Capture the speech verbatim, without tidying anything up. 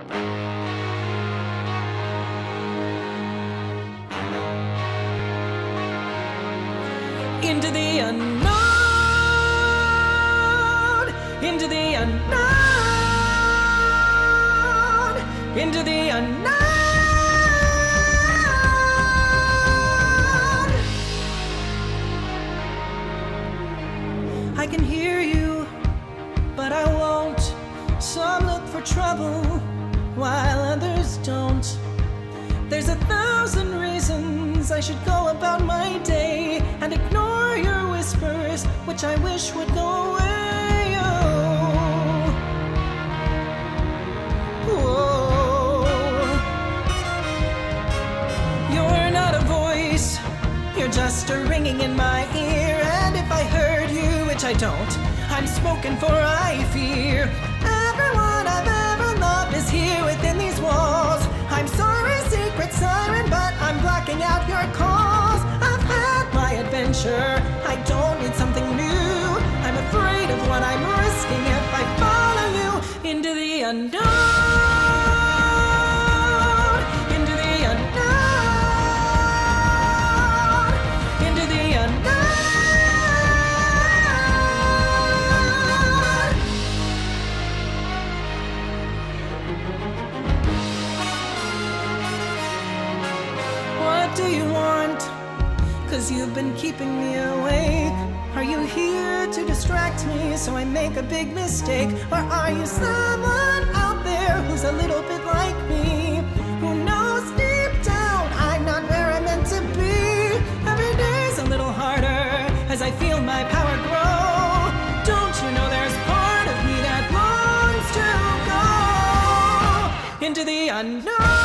Into the unknown, into the unknown, into the unknown. I can hear you, but I won't. Some look for trouble, while others don't. There's a thousand reasons I should go about my day and ignore your whispers, which I wish would go away. Oh. Whoa. You're not a voice, you're just a ringing in my ear. And if I heard you, which I don't, I'm spoken for, I fear. Everyone I've ever loved is here within these walls. I'm sorry, secret siren, but I'm blocking out your calls. I've had my adventure, I don't need something new. I'm afraid of what I'm risking if I follow you into the unknown, into the unknown, into the unknown. What do you want? 'Cause you've been keeping me awake. Are you here to distract me so I make a big mistake? Or are you someone out there who's a little bit like me, who knows deep down I'm not where I'm meant to be? Every day's a little harder as I feel my power grow. Don't you know there's part of me that longs to go into the unknown?